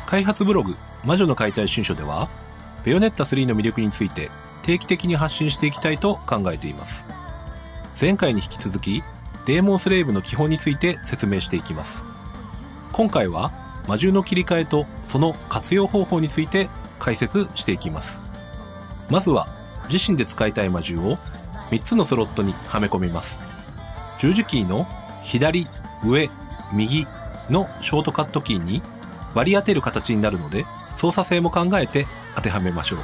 開発ブログ魔女の解体新書では、ベヨネッタ3の魅力について定期的に発信していきたいと考えています。前回に引き続きデーモンスレイブの基本について説明していきます。今回は魔獣の切り替えとその活用方法について解説していきます。まずは自身で使いたい魔獣を3つのスロットにはめ込みます。十字キーの左、上、右のショートカットキーに割り当てる形になるので、操作性も考えて当てはめましょう。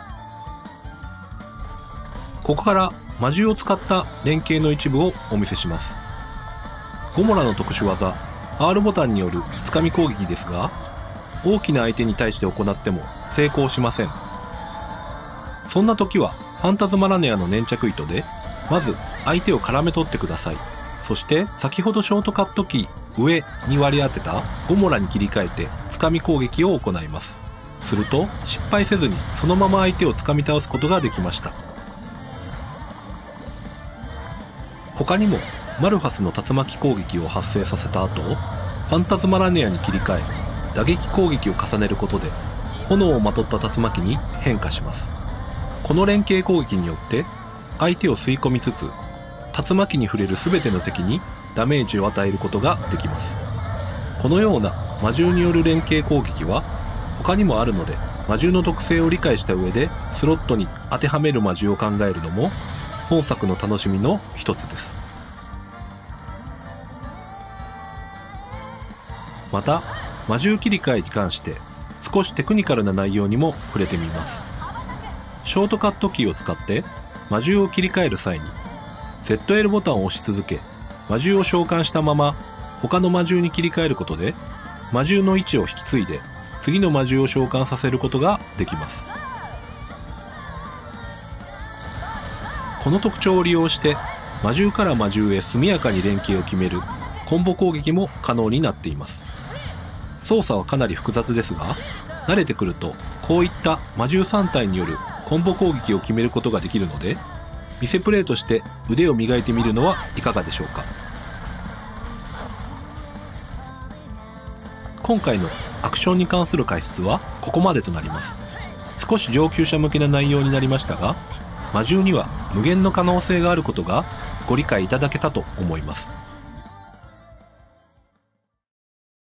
ここから魔獣を使った連携の一部をお見せします。ゴモラの特殊技 R ボタンによるつかみ攻撃ですが、大きな相手に対して行っても成功しません。そんな時はファンタズマラネアの粘着糸でまず相手を絡め取ってください。そして先ほどショートカットキー上に割り当てたゴモラに切り替えてつかみ攻撃を行います。すると失敗せずにそのまま相手をつかみ倒すことができました。他にもマルファスの竜巻攻撃を発生させた後、ファンタズマラネアに切り替え打撃攻撃を重ねることで炎をまとった竜巻に変化します。この連携攻撃によって相手を吸い込みつつ竜巻に触れる全ての敵にダメージを与えることができます。このような魔獣による連携攻撃は他にもあるので、魔獣の特性を理解した上でスロットに当てはめる魔獣を考えるのも本作の楽しみの一つです。また魔獣切り替えに関して少しテクニカルな内容にも触れてみます。ショートカットキーを使って魔獣を切り替える際に ZL ボタンを押し続け、魔獣を召喚したまま他の魔獣に切り替えることで魔獣の位置を引き継いで次の魔獣を召喚させることができます。この特徴を利用して魔獣から魔獣へ速やかに連携を決めるコンボ攻撃も可能になっています。操作はかなり複雑ですが、慣れてくるとこういった魔獣3体によるコンボ攻撃を決めることができるので、見せプレイとして腕を磨いてみるのはいかがでしょうか。今回のアクションに関する解説はここまでとなります。少し上級者向けな内容になりましたが、魔獣には無限の可能性があることがご理解いただけたと思います。